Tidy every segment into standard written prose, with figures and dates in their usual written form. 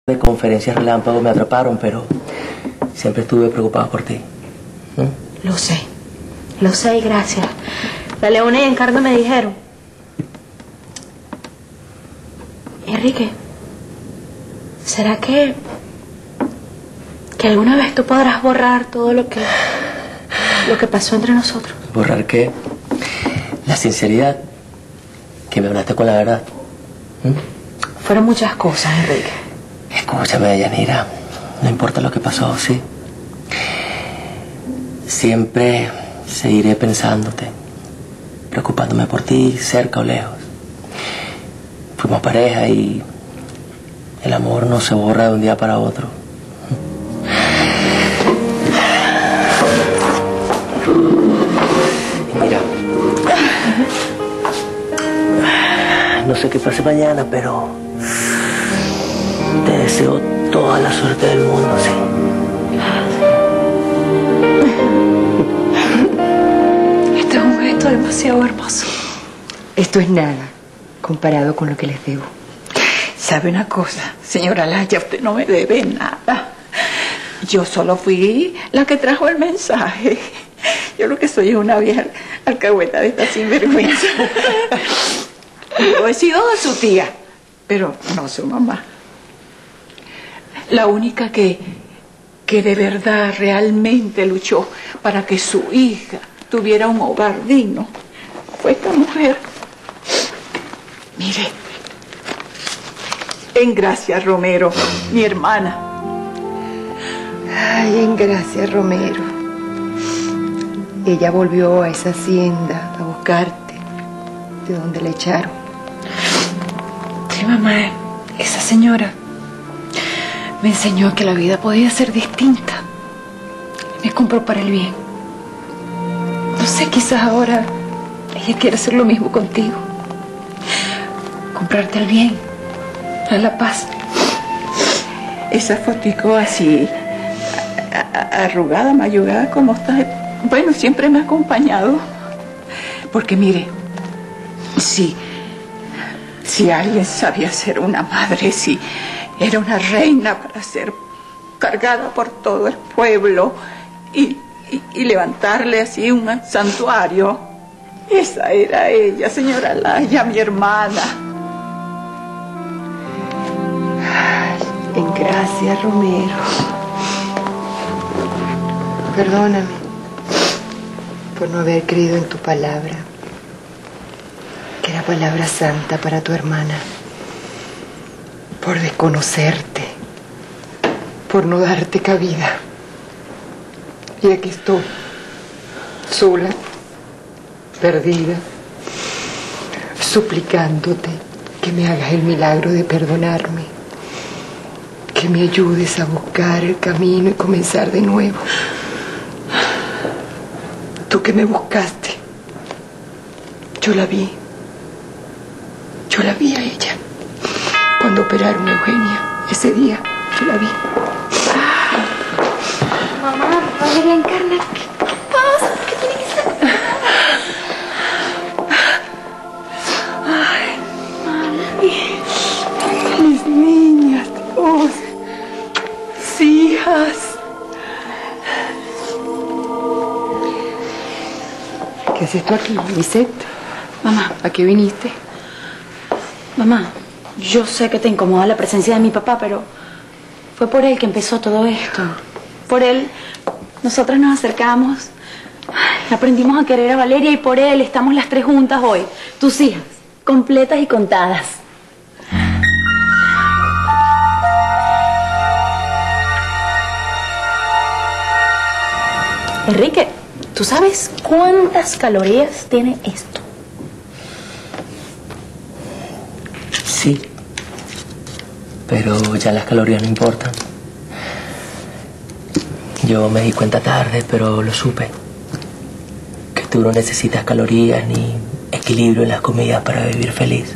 de conferencias relámpago me atraparon, pero siempre estuve preocupado por ti. Lo sé y gracias. La Leona y Encarna me dijeron. Enrique, ¿será que alguna vez tú podrás borrar todo lo que pasó entre nosotros? ¿Borrar qué? La sinceridad, que me hablaste con la verdad. Fueron muchas cosas, Enrique. Escúchame, Yanira, no importa lo que pasó, ¿sí? Siempre seguiré pensándote, preocupándome por ti, cerca o lejos. Fuimos pareja y el amor no se borra de un día para otro. Y mira, no sé qué pase mañana, pero te deseo toda la suerte del mundo, sí. Este es un gesto demasiado hermoso. Esto es nada comparado con lo que les debo. ¿Sabe una cosa, señora Laya? Usted no me debe nada. Yo solo fui la que trajo el mensaje. Yo lo que soy es una vieja alcahueta de esta sinvergüenza. Yo he sido su tía, pero no su mamá. La única que de verdad realmente luchó para que su hija tuviera un hogar digno fue esta mujer. Mire, Engracia Romero, mi hermana. Ay, Engracia Romero. Ella volvió a esa hacienda a buscarte, de donde la echaron. Sí, mamá, esa señora me enseñó que la vida podía ser distinta. Me compró para el bien. No sé, quizás ahora ella quiere hacer lo mismo contigo. Comprarte el bien, la paz. Esa fotico así, arrugada, mayugada como está, bueno, siempre me ha acompañado. Porque mire, si alguien sabía ser una madre, si era una reina para ser cargada por todo el pueblo y levantarle así un santuario, esa era ella, señora Laya, mi hermana. Engracia Romero. Perdóname por no haber creído en tu palabra, que era palabra santa para tu hermana, por desconocerte, por no darte cabida. Y aquí estoy, sola, perdida, suplicándote que me hagas el milagro de perdonarme, que me ayudes a buscar el camino y comenzar de nuevo. Tú que me buscaste, yo la vi a ella cuando operaron a Eugenia. Ese día yo la vi. Mamá, Valeria Encarna, ¿qué pasa? ¿Qué tiene que ser? Ay, mis niñas, Dios, hijas. ¿Qué haces tú aquí, Lisette? Mamá, ¿A qué viniste? mamá, yo sé que te incomoda la presencia de mi papá, pero fue por él que empezó todo esto. Por él, nosotras nos acercamos, aprendimos a querer a Valeria y por él estamos las tres juntas hoy. Tus hijas, completas y contadas. Enrique, ¿tú sabes cuántas calorías tiene esto? Sí, pero ya las calorías no importan. Yo me di cuenta tarde, pero lo supe. Que tú no necesitas calorías ni equilibrio en las comidas para vivir feliz.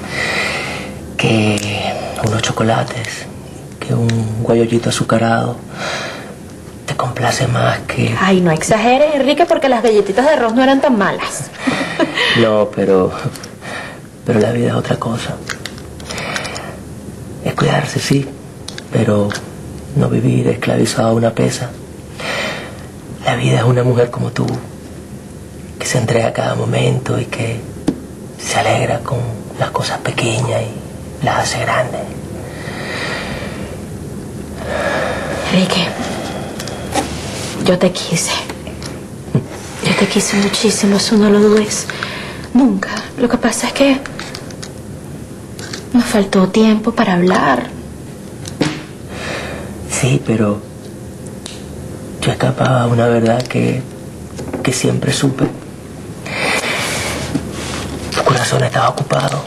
Que unos chocolates, que un guayollito azucarado te complace más que... Ay, no exageres, Enrique, porque las galletitas de arroz no eran tan malas. No, pero la vida es otra cosa. Es cuidarse, sí, pero no vivir esclavizado a una pesa. La vida es una mujer como tú, que se entrega a cada momento y que se alegra con las cosas pequeñas y las hace grandes. Enrique, yo te quise. Yo te quise muchísimo, eso no lo dudes. Nunca. Lo que pasa es que nos faltó tiempo para hablar. Sí, pero yo escapaba a una verdad que siempre supe. Tu corazón estaba ocupado.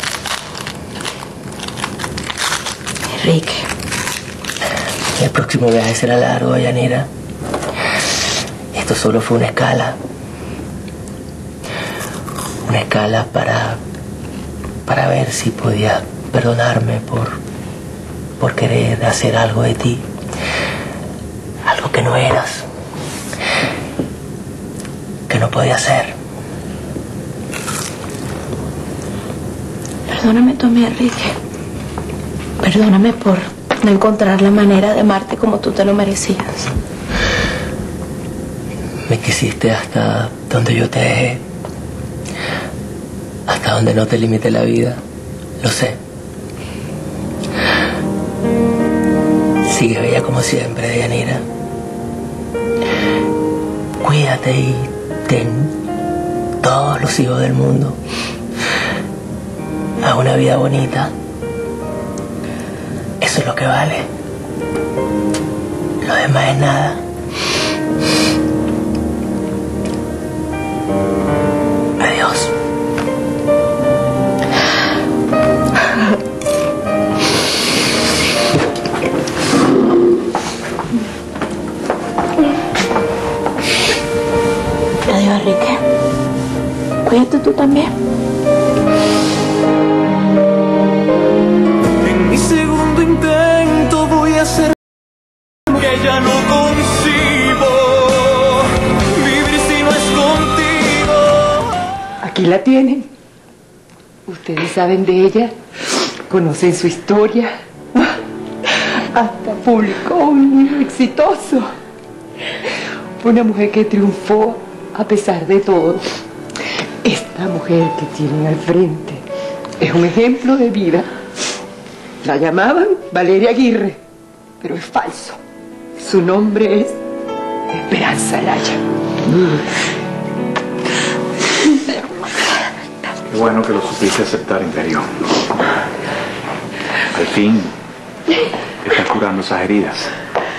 Enrique. El próximo viaje será largo, Yanira. Esto solo fue una escala. Una escala para ver si podías perdonarme por querer hacer algo de ti. Algo que no eras. Que no podía ser. Perdóname tú, mi Enrique. Perdóname por no encontrar la manera de amarte como tú te lo merecías. Me quisiste hasta donde yo te dejé. Hasta donde no te limite la vida. Lo sé. Sigue bella como siempre, Deyanira. Cuídate y ten todos los hijos del mundo. Haz una vida bonita. Eso es lo que vale. Lo demás es nada. Adiós. Adiós, Enrique. Cuídate tú también. En mi segundo intento voy a hacer que ya no concibo vivir si no es contigo. Aquí la tienen. Ustedes saben de ella, conocen su historia. Hasta publicó un libro exitoso. Una mujer que triunfó a pesar de todo. Esta mujer que tienen al frente es un ejemplo de vida. La llamaban Valeria Aguirre, pero es falso. Su nombre es Esperanza Laya. Qué bueno que lo supiste aceptar, Imperio. Al fin, estás curando esas heridas.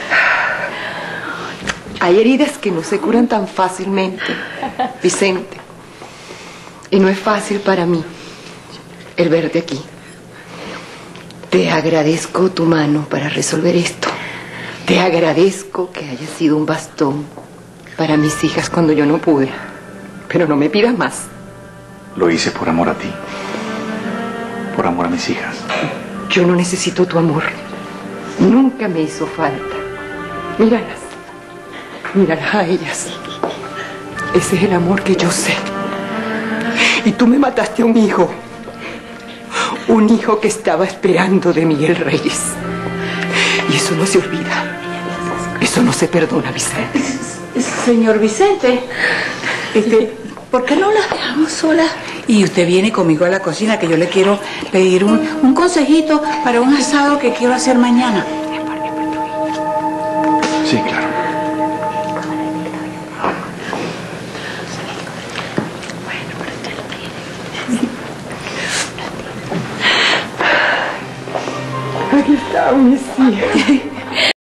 Hay heridas que no se curan tan fácilmente, Vicente. Y no es fácil para mí el verte aquí. Te agradezco tu mano para resolver esto. Te agradezco que hayas sido un bastón para mis hijas cuando yo no pude. Pero no me pidas más. Lo hice por amor a ti. Por amor a mis hijas. Yo no necesito tu amor. Nunca me hizo falta. Míralas. Míralas a ellas. Ese es el amor que yo sé. Y tú me mataste a un hijo. Un hijo que estaba esperando de Miguel Reyes. Y eso no se olvida. Eso no se perdona, Vicente. Señor Vicente, ¿por qué no las dejamos solas? Y usted viene conmigo a la cocina, que yo le quiero pedir un consejito para un asado que quiero hacer mañana. Sí, claro. Aquí está, mis hijas.